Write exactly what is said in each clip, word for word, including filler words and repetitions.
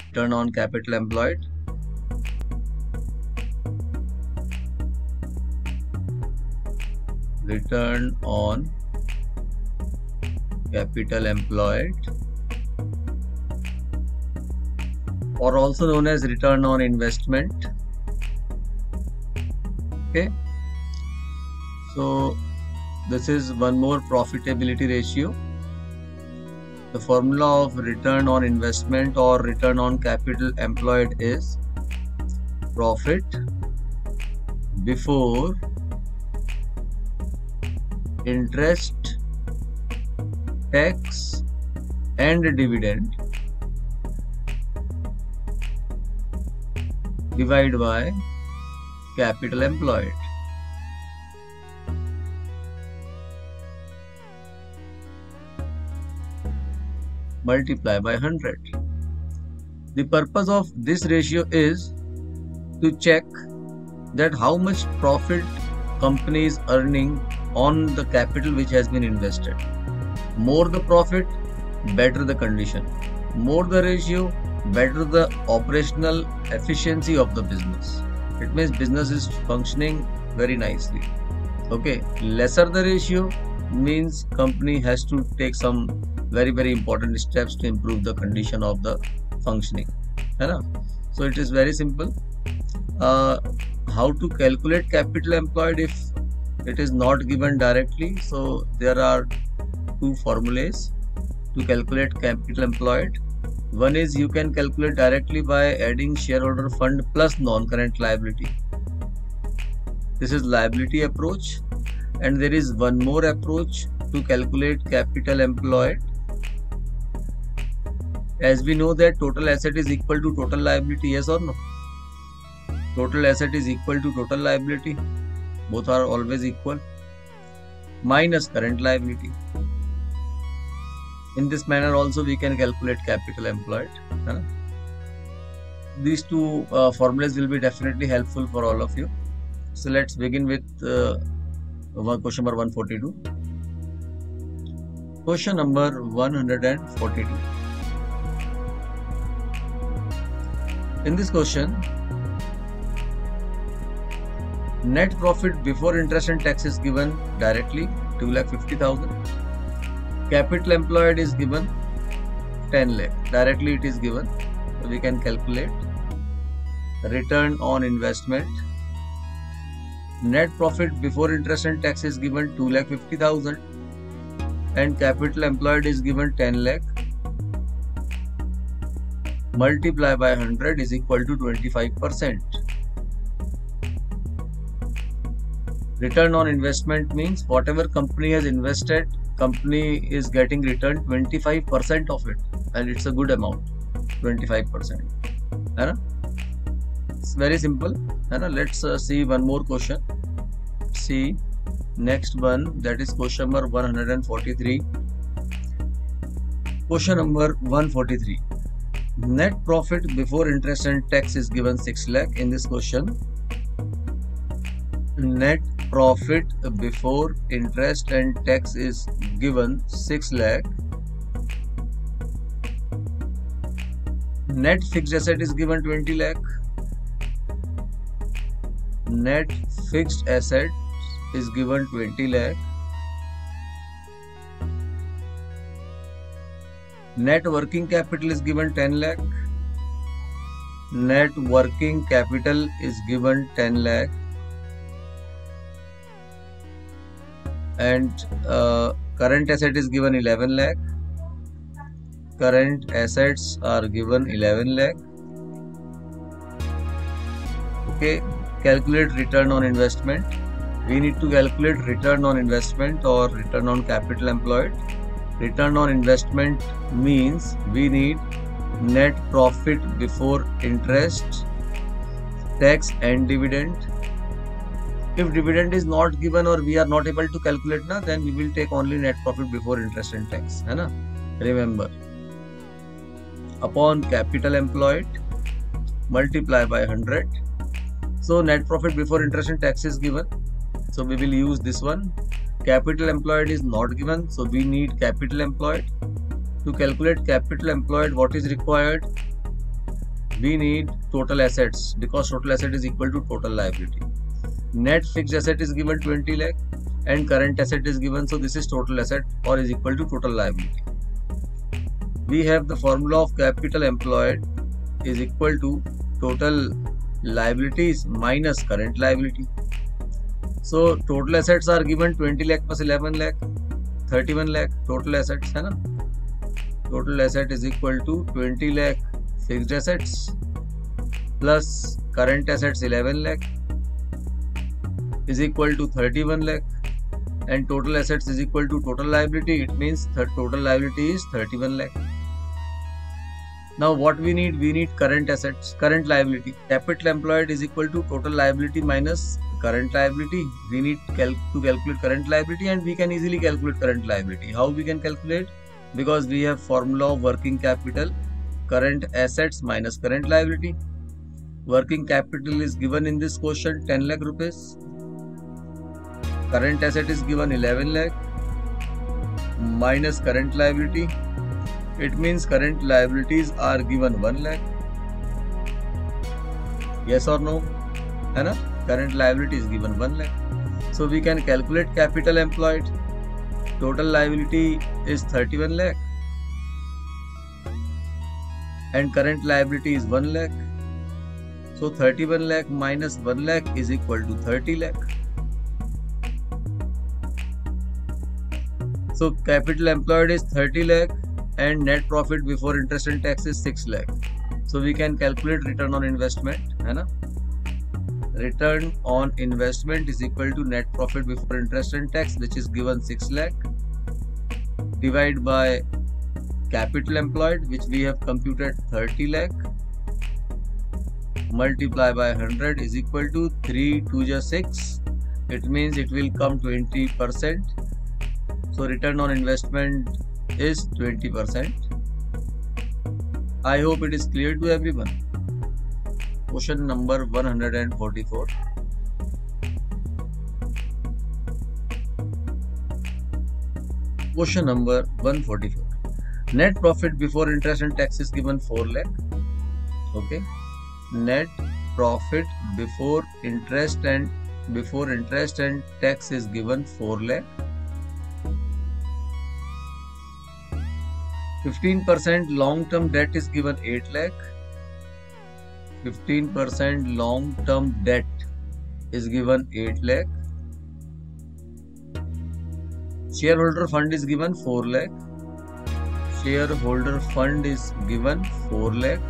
return on capital employed, return on capital employed, or also known as return on investment. Okay, so this is one more profitability ratio. The formula of return on investment or return on capital employed is profit before interest, tax and dividend divided by capital employed. Multiply by one hundred. The purpose of this ratio is to check that how much profit company is earning on the capital which has been invested. More the profit, better the condition. More the ratio, better the operational efficiency of the business. It means business is functioning very nicely. Okay, lesser the ratio means company has to take some very very important steps to improve the condition of the functioning. So it is very simple. Uh, how to calculate capital employed if it is not given directly? So there are two formulas to calculate capital employed. One is you can calculate directly by adding shareholder fund plus non-current liability. This is liability approach. And there is one more approach to calculate capital employed. As we know that total asset is equal to total liability, yes or no? Total asset is equal to total liability. Both are always equal. Minus current liability. In this manner also we can calculate capital employed. Huh? These two uh, formulas will be definitely helpful for all of you. So let's begin with uh, question number one forty-two. Question number one hundred forty-two. In this question, net profit before interest and tax is given directly, two lakh fifty thousand. Capital employed is given ten lakh. Directly it is given. So we can calculate return on investment. Net profit before interest and tax is given two lakh fifty thousand and capital employed is given ten lakh. Multiply by one hundred is equal to twenty-five percent. Return on investment means whatever company has invested, company is getting return twenty-five percent of it, and it's a good amount, twenty-five percent. It's very simple. Let's uh, see one more question. See next one, that is question number one hundred forty-three. Question number one forty-three. Net profit before interest and tax is given six lakh. In this question, net profit before interest and tax is given six lakh. Net fixed asset is given twenty lakh. Net fixed asset is given twenty lakh. Net working capital is given ten lakh. Net working capital is given ten lakh. And uh, current asset is given eleven lakh. Current assets are given eleven lakh. Okay, calculate return on investment. We need to calculate return on investment or return on capital employed. Return on investment means we need net profit before interest, tax and dividend. If dividend is not given or we are not able to calculate, na, then we will take only net profit before interest and tax. Hai na? Remember, upon capital employed, multiply by one hundred. So net profit before interest and tax is given. So we will use this one. Capital employed is not given, so we need capital employed. To calculate capital employed, what is required? we need total assets because total asset is equal to total liability. Net fixed asset is given twenty lakh and current asset is given, so this is total asset or is equal to total liability. We have the formula of capital employed is equal to total liabilities minus current liability. So total assets are given twenty lakh plus eleven lakh, thirty-one lakh total assets है ना. Total asset is equal to twenty lakh fixed assets plus current assets eleven lakh is equal to thirty-one lakh, and total assets is equal to total liability. It means the total liability is thirty-one lakh. Now what we need? We need current assets, current liability. Capital employed is equal to total liability minus current liability. We need cal to calculate current liability, and we can easily calculate current liability. How we can calculate? Because we have formula of working capital, current assets minus current liability. Working capital is given in this question ten lakh rupees. Current asset is given eleven lakh minus current liability. It means current liabilities are given one lakh. Yes or no? है ना? Current liability is given one lakh. So we can calculate capital employed. Total liability is thirty-one lakh and current liability is one lakh. So thirty-one lakh minus one lakh is equal to thirty lakh. So capital employed is thirty lakh and net profit before interest and tax is six lakh. So we can calculate return on investment, है ना? Return on investment is equal to net profit before interest and tax, which is given six lakh, divide by capital employed, which we have computed thirty lakh, multiply by one hundred is equal to three two is six. It means it will come twenty percent. So return on investment is twenty percent. I hope it is clear to everyone. Question number one hundred forty-four. Question number one hundred forty-four. Net profit before interest and tax is given four lakh. Okay. Net profit before interest and before interest and tax is given four lakh. fifteen percent long-term debt is given eight lakh. fifteen percent long-term debt is given eight lakh. Shareholder fund is given four lakh. Shareholder fund is given four lakh.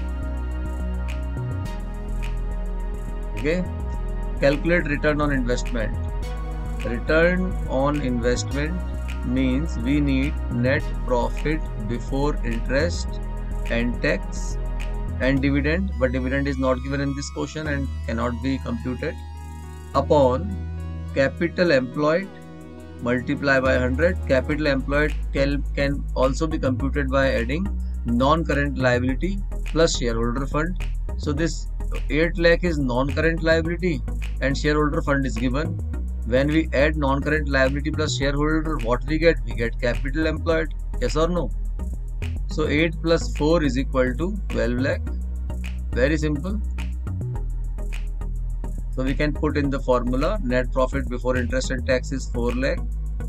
Okay. Calculate return on investment. Return on investment means we need net profit before interest and tax and dividend, but dividend is not given in this question and cannot be computed, upon capital employed multiply by one hundred. Capital employed can, can also be computed by adding non-current liability plus shareholder fund. So this eight lakh is non-current liability and shareholder fund is given. When we add non-current liability plus shareholder, what we get? We get capital employed. Yes or no? So eight plus four is equal to twelve lakh. Very simple. So we can put in the formula net profit before interest and tax is four lakh.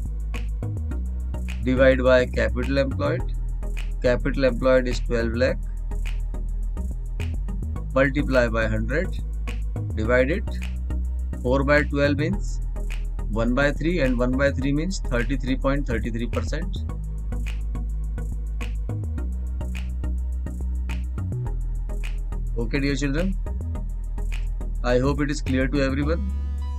Divide by capital employed. Capital employed is twelve lakh. Multiply by one hundred. Divide it. four by twelve means one by three and one by three means thirty-three point three three percent. Okay, dear children, I hope it is clear to everyone.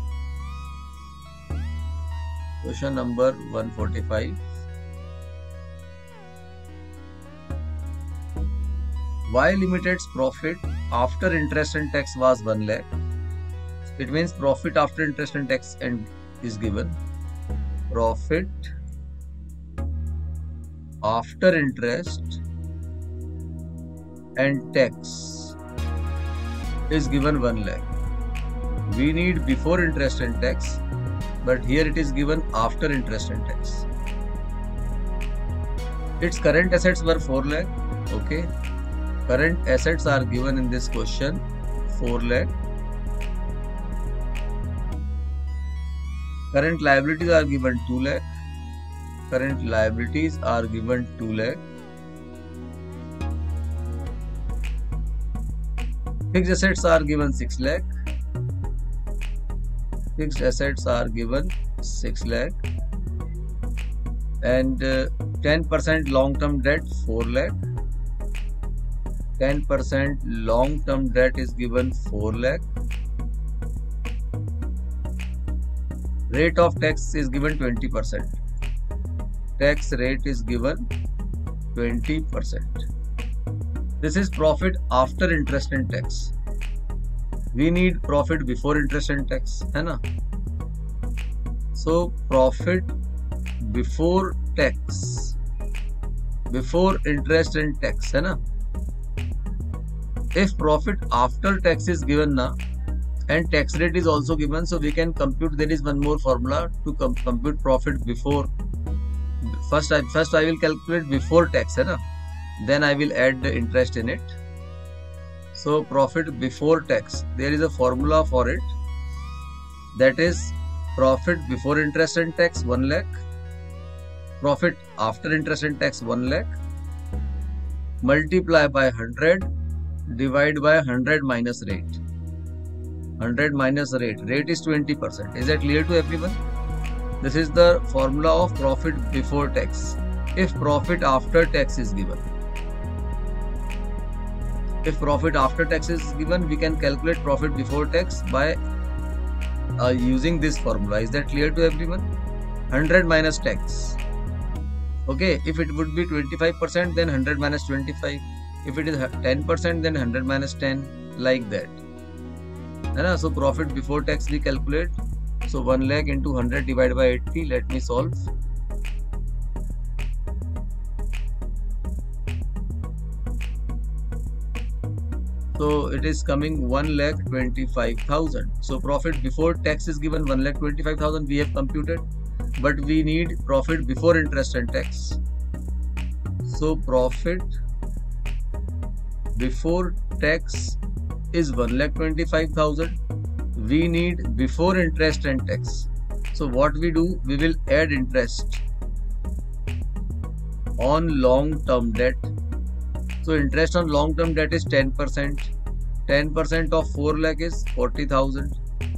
Question number one hundred forty-five. Y Limited's profit after interest and tax was one lakh. It means profit after interest and tax and is given. Profit after interest and tax is given one lakh. We need before interest and tax, but here it is given after interest and tax. Its current assets were four lakh. Okay. Current assets are given in this question four lakh. Current liabilities are given two lakh. Current liabilities are given two lakh. Fixed assets are given six lakh. Fixed assets are given six lakh. And uh, ten percent long-term debt four lakh. ten percent long-term debt is given four lakh. Rate of tax is given twenty percent. Tax rate is given twenty percent. This is profit after interest and tax. We need profit before interest and tax, है ना? So profit before tax, before interest and tax, है ना? If profit after tax is given na, and tax rate is also given, so we can compute. There is one more formula to com compute profit before. First, I first I will calculate before tax, है ना? Then I will add the interest in it. So profit before tax, there is a formula for it. That is profit before interest and tax one lakh. Profit after interest and tax one lakh. Multiply by one hundred. Divide by one hundred minus rate. one hundred minus rate. Rate is twenty percent. Is that clear to everyone? This is the formula of profit before tax. If profit after tax is given. If profit after tax is given, we can calculate profit before tax by uh, using this formula. Is that clear to everyone? one hundred minus tax. Okay, if it would be twenty-five percent, then one hundred minus twenty-five. If it is ten percent, then one hundred minus ten, like that. And so profit before tax we calculate. So one lakh into one hundred divided by eighty. Let me solve. So it is coming one lakh twenty-five thousand. So profit before tax is given one lakh twenty-five thousand. We have computed, but we need profit before interest and tax. So profit before tax is one lakh twenty-five thousand. We need before interest and tax. So what we do, we will add interest on long-term debt. So interest on long-term debt is ten percent. ten percent of four lakh is forty thousand.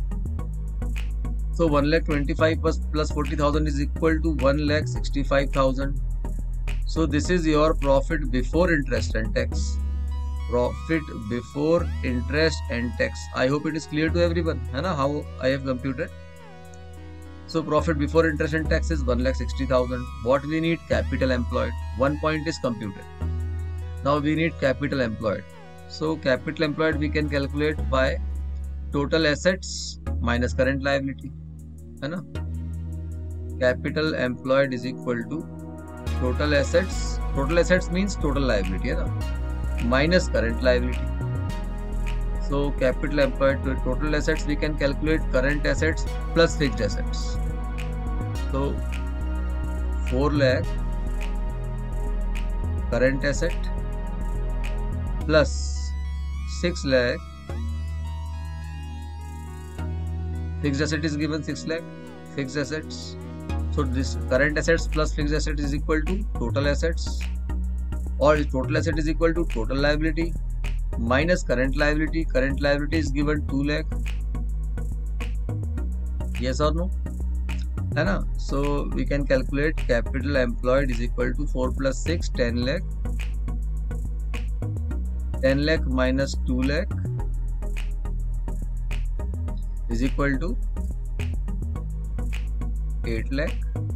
So one lakh twenty-five plus, plus forty thousand is equal to one lakh sixty-five thousand. So this is your profit before interest and tax. Profit before interest and tax. I hope it is clear to everyone, है ना, how I have computed. So profit before interest and tax is one lakh sixty thousand. What we need? Capital employed. One point is computed. Now we need capital employed. So capital employed we can calculate by total assets minus current liability, है ना? Capital employed is equal to total assets. Total assets means total liability, है ना? Minus current liability. So capital employed to total assets, we can calculate current assets plus fixed assets. So four lakh current asset plus six lakh fixed asset is given six lakh fixed assets. So this current assets plus fixed asset is equal to total assets, or total asset is equal to total liability minus current liability. Current liability is given two lakh. Yes or no? है ना? So we can calculate capital employed is equal to four plus six, ten lakh. ten lakh minus two lakh is equal to eight lakh.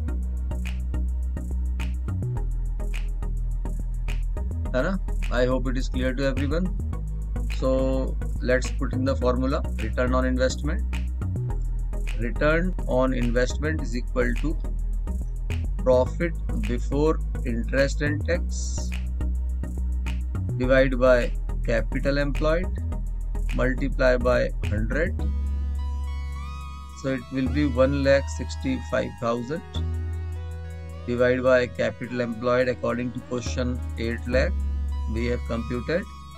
है ना? I hope it is clear to everyone. So let's put in the formula. Return on investment. Return on investment is equal to profit before interest and tax divided by capital employed multiply by one hundred. So it will be one lakh sixty-five thousand divided by capital employed according to question eight lakh. We have computed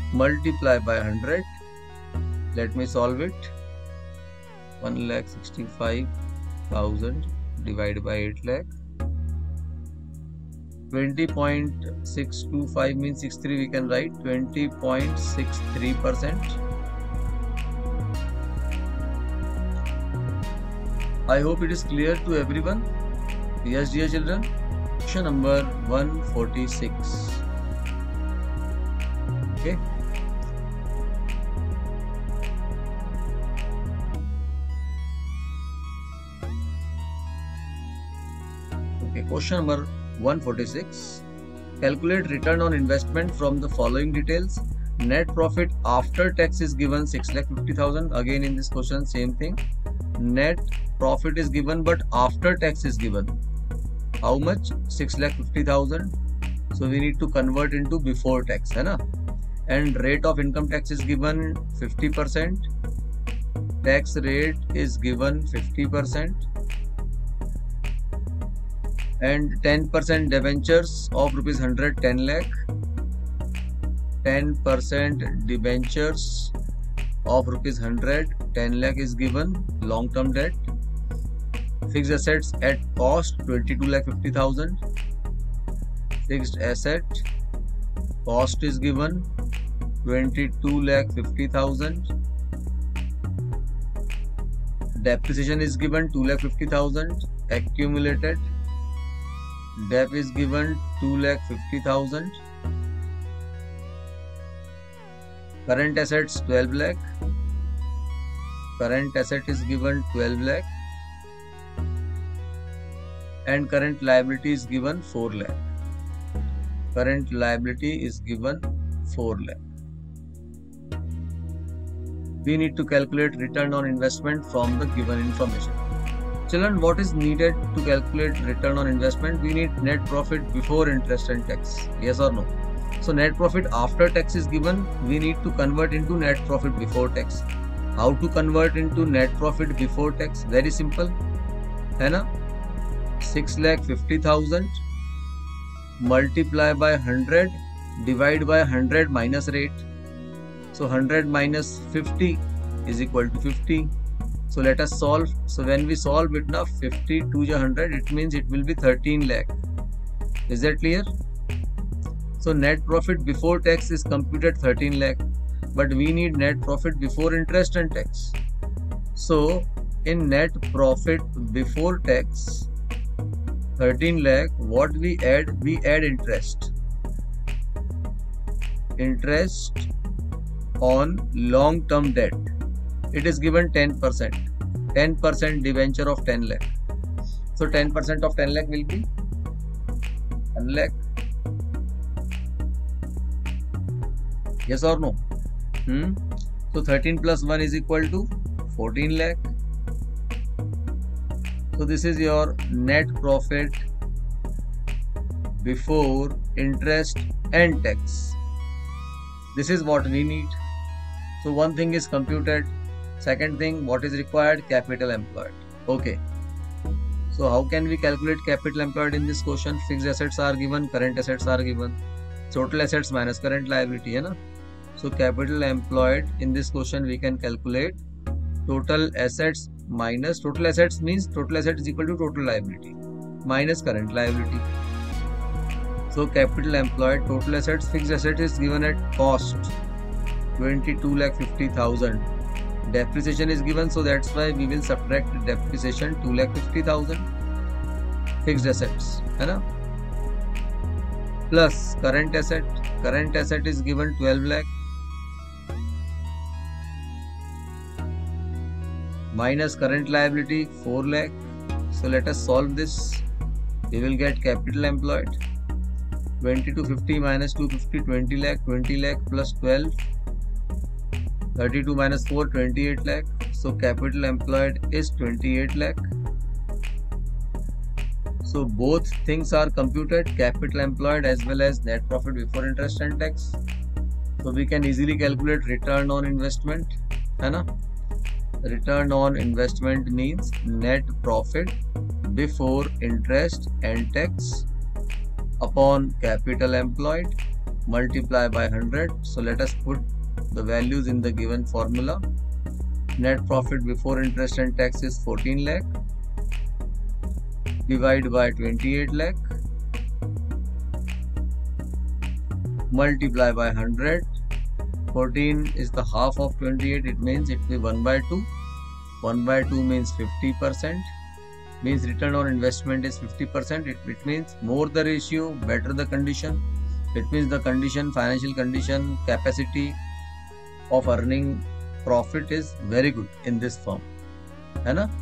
multiply by one hundred. Let me solve it. one lakh sixty-five thousand divided by eight lakh. twenty point six two five means sixty-three, we can write twenty point six three percent. I hope it is clear to everyone. Yes, dear children. Question number one forty-six. Okay. Okay, question number one forty-six. Calculate return on investment from the following details. Net profit after tax is given six lakh fifty thousand. Again in this question same thing. Net profit is given but after tax is given. How much? six lakh fifty thousand. So we need to convert into before tax, है ना? And rate of income tax is given fifty percent. Tax rate is given fifty percent. And ten percent debentures of rupees one hundred, ten lakh. ten percent debentures of rupees one hundred, ten lakh is given. Long term debt. Fixed assets at cost twenty-two lakh fifty thousand. Fixed asset cost is given twenty-two lakh fifty thousand. Depreciation is given two lakh fifty thousand. Accumulated debt is given two lakh fifty thousand. Current assets twelve lakh. Current asset is given twelve lakh. And current liability is given four lakh. Current liability is given four lakh. We need to calculate return on investment from the given information. Children, what is needed to calculate return on investment? We need net profit before interest and tax. Yes or no? So net profit after tax is given. We need to convert into net profit before tax. How to convert into net profit before tax? Very simple. है ना? six lakh fifty thousand multiply by one hundred divide by one hundred minus rate. So one hundred minus fifty is equal to fifty. So let us solve. So when we solve it now, fifty to one hundred, it means it will be thirteen lakh. Is that clear? So net profit before tax is computed thirteen lakh, but we need net profit before interest and tax. So in net profit before tax thirteen lakh, what we add? We add interest. Interest on long term debt. It is given ten percent. ten percent debenture of ten lakh. So ten percent of ten lakh will be one lakh. Yes or no? Hmm? So thirteen plus one is equal to fourteen lakh. So this is your net profit before interest and tax. This is what we need. So one thing is computed. Second thing, what is required? Capital employed. Okay. So how can we calculate capital employed in this question? Fixed assets are given, current assets are given. Total assets minus current liability, है ना? So capital employed in this question we can calculate total assets minus total assets means total asset is equal to total liability minus current liability. So capital employed, total assets, fixed asset is given at cost twenty-two lakh fifty thousand. Depreciation is given, so that's why we will subtract depreciation two lakh fifty thousand. Fixed assets, है ना? Plus current asset, current asset is given twelve lakh. Minus current liability four lakh. So let us solve this. We will get capital employed. twenty-two fifty minus two fifty, twenty lakh. twenty lakh plus twelve. thirty-two minus four, twenty-eight lakh. So capital employed is twenty-eight lakh. So both things are computed, capital employed as well as net profit before interest and tax. So we can easily calculate return on investment, है ना? Return on investment means net profit before interest and tax upon capital employed multiply by one hundred. So let us put the values in the given formula. Net profit before interest and tax is fourteen lakh. Divide by twenty-eight lakh. Multiply by one hundred. fourteen is the half of twenty-eight. It means it will be one by two. one by two means fifty percent. Means return on investment is fifty percent. It, it means more the ratio, better the condition. It means the condition, financial condition, capacity of earning profit is very good in this firm. है ना?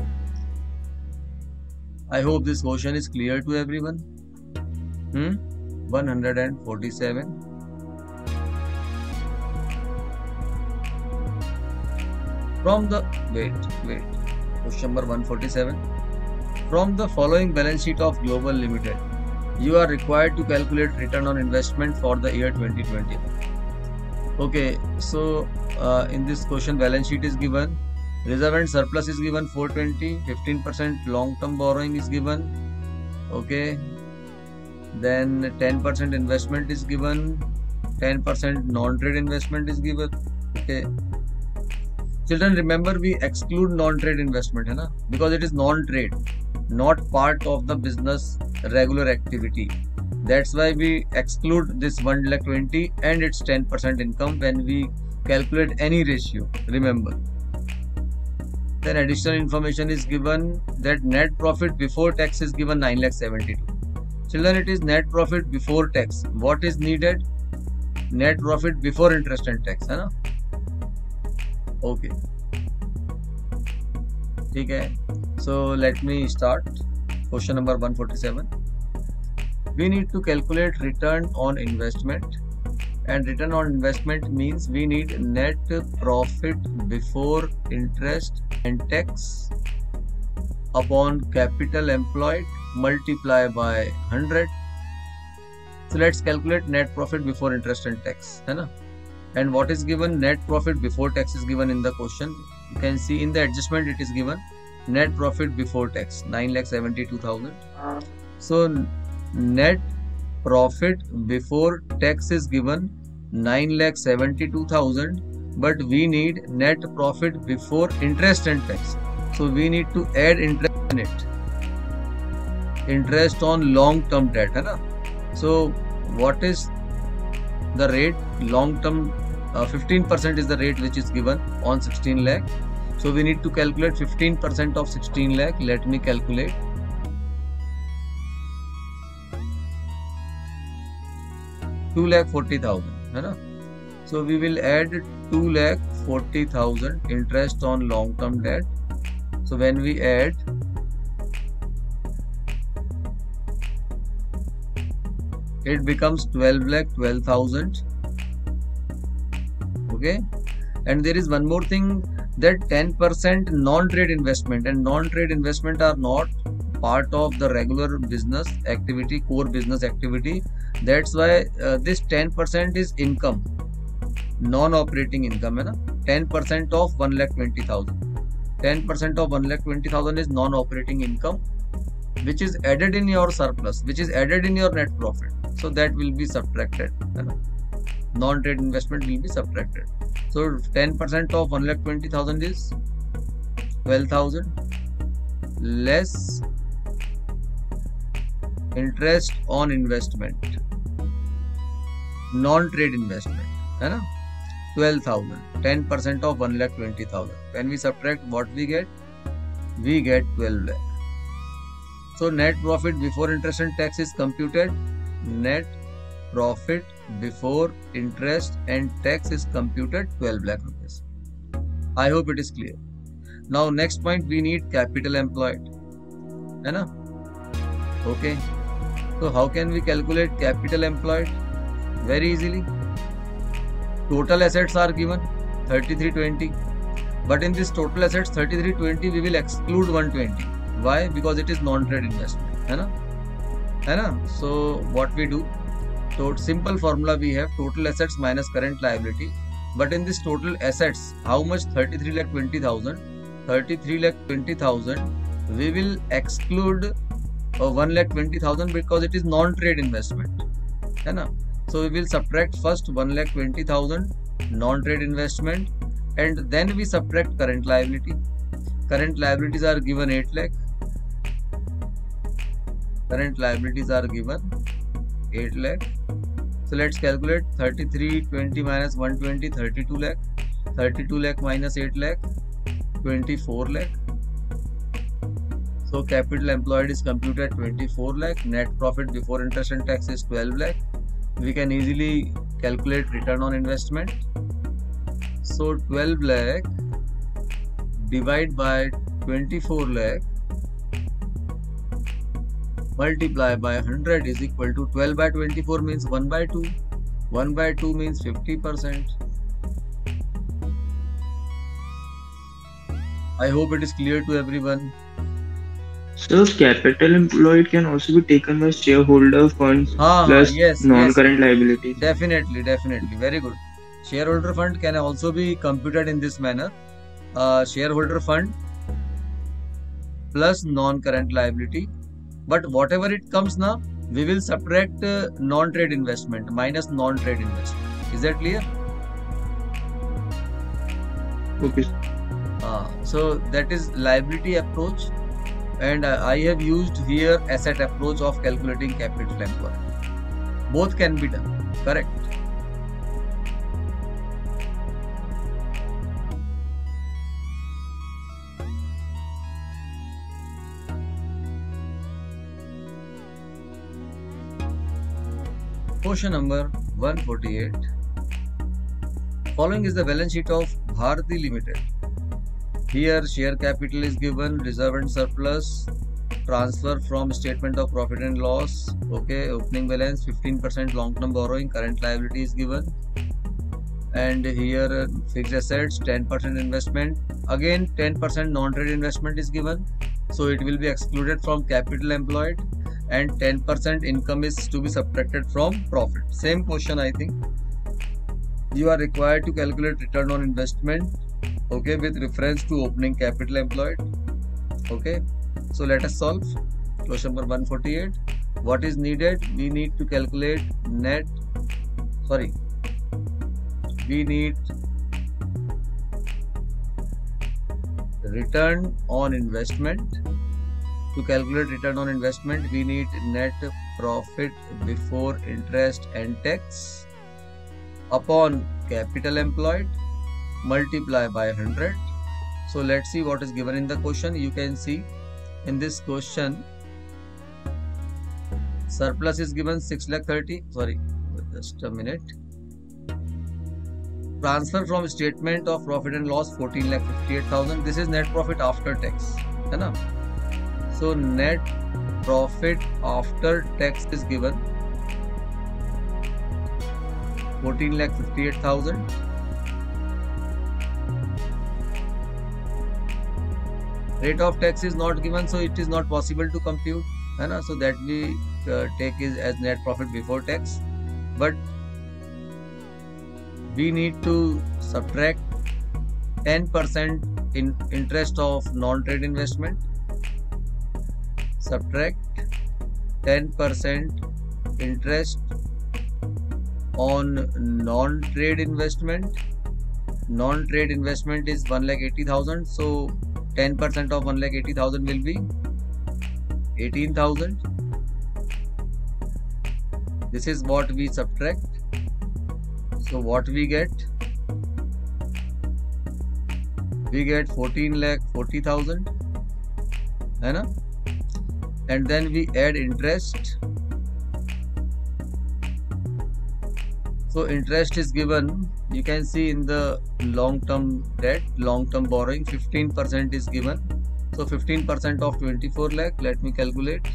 I hope this question is clear to everyone. Hmm? one hundred forty-seven. From the wait wait question number one forty-seven. From the following balance sheet of Global Limited, you are required to calculate return on investment for the year twenty twenty. Okay, so uh, in this question balance sheet is given. Reserve and surplus is given four twenty, fifteen percent long term borrowing is given. Okay, then ten percent investment is given, ten percent non-trade investment is given. Okay, children, remember we exclude non-trade investment, hai na? Because it is non-trade, not part of the business regular activity. That's why we exclude this one lakh twenty and its ten percent income when we calculate any ratio. Remember. Then additional information is given that net profit before tax is given nine lakh seventy-two. Children, it is net profit before tax. What is needed? Net profit before interest and tax, है ना? Okay. ठीक है. So let me start. Question number one forty-seven. We need to calculate return on investment. And return on investment means we need net profit before interest and tax upon capital employed multiply by one hundred. So let's calculate net profit before interest and tax, है ना? And what is given? Net profit before tax is given in the question. You can see in the adjustment it is given net profit before tax nine lakh seventy-two thousand. So net profit before tax is given nine lakh seventy-two thousand, but we need net profit before interest and tax. So we need to add interest in it. Interest on long term debt, है ना? So what is the rate? Long term uh, fifteen percent is the rate which is given on sixteen lakh. So we need to calculate fifteen percent of sixteen lakh. Let me calculate. two lakh forty thousand, है ना? So we will add two lakh forty thousand interest on long term debt. So when we add, it becomes twelve lakh twelve thousand. Okay, and there is one more thing, that ten percent non-trade investment, and non-trade investment are not part of the regular business activity, core business activity. That's why uh, this ten percent is income, non-operating income, है ना? ten percent of one lakh twenty thousand. ten percent of one lakh twenty thousand is non-operating income, which is added in your surplus, which is added in your net profit. So that will be subtracted, है ना? Non-trade investment will be subtracted. So ten percent of one lakh twenty thousand is twelve thousand less interest on investment, non-trade investment, है ना? twelve thousand. ten percent of one lakh twenty thousand. When we subtract, what we get? We get twelve lakh. So net profit before interest and tax is computed. Net profit before interest and tax is computed twelve lakh rupees. I hope it is clear. Now next point, we need capital employed, है ना? Okay. So how can we calculate capital employed? Very easily. Total assets are given thirty-three twenty, but in this total assets thirty-three twenty we will exclude one twenty. Why? Because it is non-trade investment, है ना? है ना? So what we do? So simple formula we have total assets minus current liability. But in this total assets, how much? thirty-three lakh twenty thousand. thirty-three lakh twenty thousand. We will exclude uh, one lakh twenty thousand because it is non-trade investment, है ना? So we will subtract first one lakh twenty thousand non-trade investment, and then we subtract current liability. Current liabilities are given eight lakh. Current liabilities are given eight lakh. So let's calculate thirty-three twenty minus one twenty, thirty-two lakh. thirty-two lakh minus eight lakh, twenty-four lakh. So capital employed is computed at twenty-four lakh. Net profit before interest and tax is twelve lakh. We can easily calculate return on investment. So twelve lakh divide by twenty-four lakh multiply by one hundred is equal to twelve by twenty-four means one by two. one by two means fifty percent. I hope it is clear to everyone. So capital employed can also be taken by shareholder funds Ah, plus yes, non-current yes. liabilities. Definitely, definitely. Very good. Shareholder fund can also be computed in this manner. Uh, shareholder fund plus non-current liability. But whatever it comes now, we will subtract uh, non-trade investment minus non-trade investment. Is that clear? Okay. Uh, so that is liability approach, and uh, I have used here asset approach of calculating capital employed. Both can be done, correct? Question number one forty-eight. Following is the balance sheet of Bharti Limited. Here share capital is given, reserve and surplus, transfer from statement of profit and loss. Okay, opening balance fifteen percent long term borrowing, current liability is given, and here fixed assets ten percent investment, again ten percent non-trade investment is given, so it will be excluded from capital employed, and ten percent income is to be subtracted from profit. Same question, I think. You are required to calculate return on investment, okay, with reference to opening capital employed. Okay, so let us solve question number one forty-eight. What is needed? We need to calculate net, sorry, we need return on investment. To calculate return on investment, we need net profit before interest and tax upon capital employed multiply by one hundred. So let's see what is given in the question. You can see in this question surplus is given six lakh thirty, sorry, just a minute. Transfer from statement of profit and loss fourteen lakh fifty-eight thousand. This is net profit after tax, है ना? So net profit after tax is given fourteen lakh fifty-eight thousand. Rate of tax is not given, so it is not possible to compute, है ना? So that we uh, take is as net profit before tax, but we need to subtract ten percent in interest of non-trade investment. Subtract ten percent interest on non-trade investment. Non-trade investment is one lakh eighty thousand, so ten percent of one lakh eighty thousand will be eighteen thousand. This is what we subtract. So what we get? We get fourteen lakh forty thousand, है ना? And then we add interest. So interest is given, you can see in the long term debt, long term borrowing, fifteen percent is given. So fifteen percent of twenty-four lakh, let me calculate.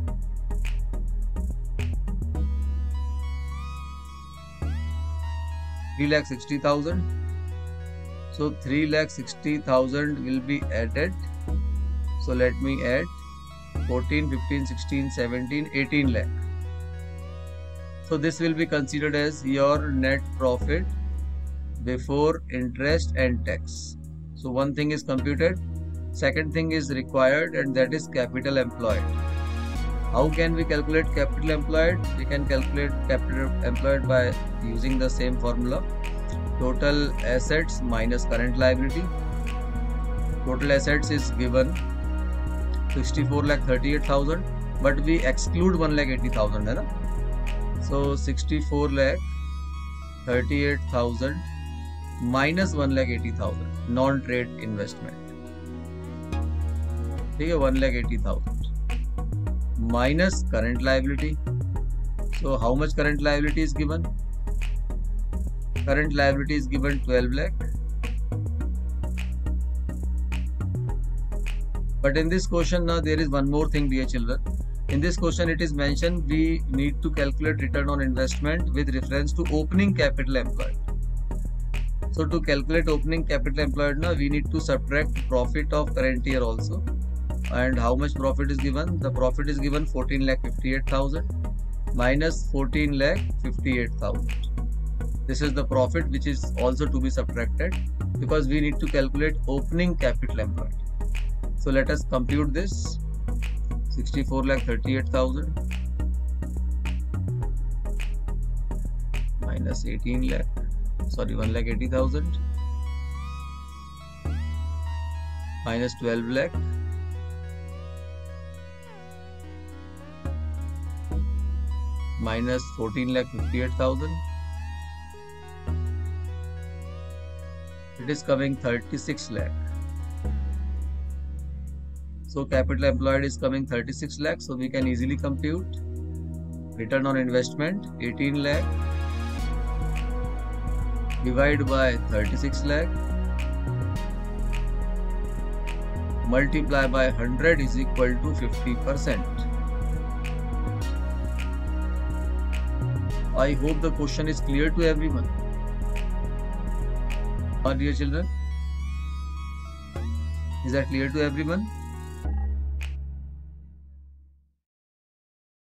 three lakh sixty thousand. So three lakh sixty thousand will be added. So let me add fourteen, fifteen, sixteen, seventeen, eighteen lakh. So this will be considered as your net profit before interest and tax. So one thing is computed, second thing is required, and that is capital employed. How can we calculate capital employed? We can calculate capital employed by using the same formula. Total assets minus current liability. Total assets is given sixty-four lakh thirty-eight thousand, but we exclude one lakh eighty thousand, है ना? So sixty-four lakh thirty-eight thousand minus one lakh eighty thousand non-trade investment. ठीक है, one lakh eighty thousand minus current liability. So how much current liability is given? Current liability is given twelve lakh. But in this question now there is one more thing, dear children. In this question it is mentioned we need to calculate return on investment with reference to opening capital employed. So to calculate opening capital employed now we need to subtract profit of current year also. And how much profit is given? The profit is given fourteen lakh fifty-eight thousand minus fourteen lakh fifty-eight thousand. This is the profit which is also to be subtracted because we need to calculate opening capital employed. So let us compute this. sixty-four lakh thirty-eight thousand minus eighteen lakh, sorry one lakh eighty thousand minus twelve lakh minus fourteen lakh fifty-eight thousand. It is coming thirty-six lakh. So capital employed is coming thirty-six lakh. So we can easily compute return on investment eighteen lakh divided by thirty-six lakh multiply by one hundred is equal to fifty percent. I hope the question is clear to everyone. Dear children, is that clear to everyone?